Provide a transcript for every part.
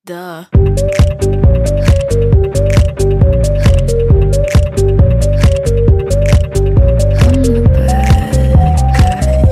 Duh. I'm the bad guy.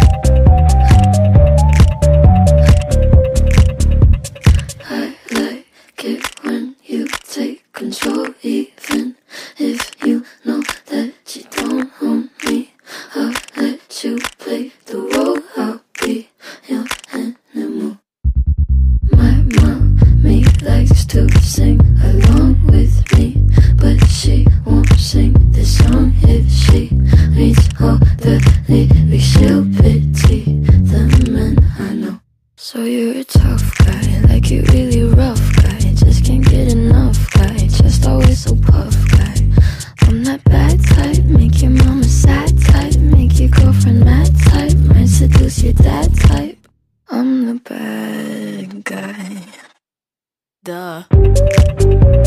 I like it when you take control, even if you know that you don't own me. I'll let you play the role, I'll be your animal. My mommy likes to sing along with me, but she won't sing this song if she reads all the lyrics. She'll pity the men I know. So you're a tough guy, like you really rough guy, just can't get enough guy, just always so puff guy. I'm that bad type, make your mama sad type, make your girlfriend mad type, might seduce your dad type. I'm the bad guy. Duh.